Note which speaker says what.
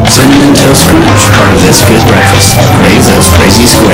Speaker 1: Cinnamon Toast Crunch, part of this good breakfast. Crave those crazy squid.